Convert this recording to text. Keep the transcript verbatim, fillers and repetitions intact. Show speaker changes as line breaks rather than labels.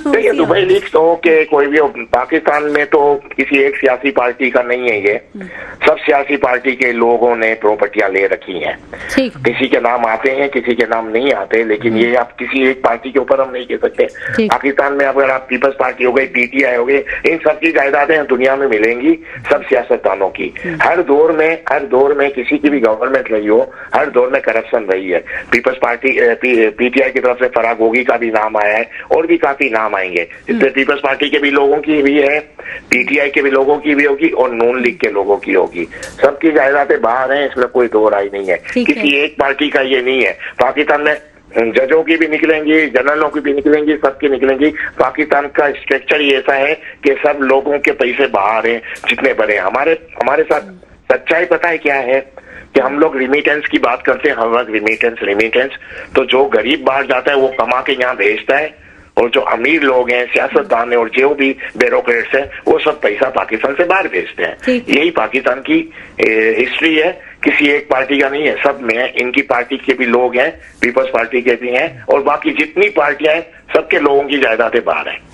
तो ये Dubai leaks हो के कोई भी हो, पाकिस्तान में तो किसी एक सियासी पार्टी का नहीं है ये, सब सियासी पार्टी के लोगों ने प्रॉपर्टियां ले रखी हैं। किसी के नाम आते हैं, किसी के नाम नहीं आते, लेकिन ये आप किसी एक पार्टी के ऊपर हम नहीं कह सकते। पाकिस्तान में अगर आप पीपल्स पार्टी हो गई, पीटीआई हो गई, इन सब की जायदादें दुनिया में मिलेंगी, सब सियासतदानों की। हर दौर में हर दौर में किसी की भी गवर्नमेंट रही हो, हर दौर में करप्शन रही है। पीपल्स पार्टी पीटीआई की तरफ से फराग गोगी का भी नाम आया है, और भी काफी नाम आएंगे, जिसमें पीपल्स पार्टी के भी लोगों की भी है, पीटीआई के भी लोगों की भी होगी, और नून लीग के लोगों की होगी। सबकी जायदादें बाहर हैं, इसमें कोई दो राय नहीं है। किसी एक पार्टी का ये नहीं है। पाकिस्तान में जजों की भी निकलेंगी, जनरलों की भी निकलेंगी, सबकी निकलेंगी। पाकिस्तान का स्ट्रक्चर ही ऐसा है कि सब लोगों के पैसे बाहर हैं, जितने बड़े। हमारे हमारे साथ सच्चाई पता है क्या है कि हम लोग रिमिटेंस की बात करते हैं, हर वक्त रिमिटेंस रिमिटेंस तो जो गरीब बाहर जाता है वो कमा के यहाँ भेजता है, और जो अमीर लोग हैं, सियासतदान है, और जो भी ब्यूरोक्रेट्स हैं, वो सब पैसा पाकिस्तान से बाहर भेजते हैं। यही पाकिस्तान की हिस्ट्री है, किसी एक पार्टी का नहीं है, सब में है। इनकी पार्टी के भी लोग हैं, पीपल्स पार्टी के भी हैं, और बाकी जितनी पार्टियां हैं सबके लोगों की जायदादें बाहर हैं।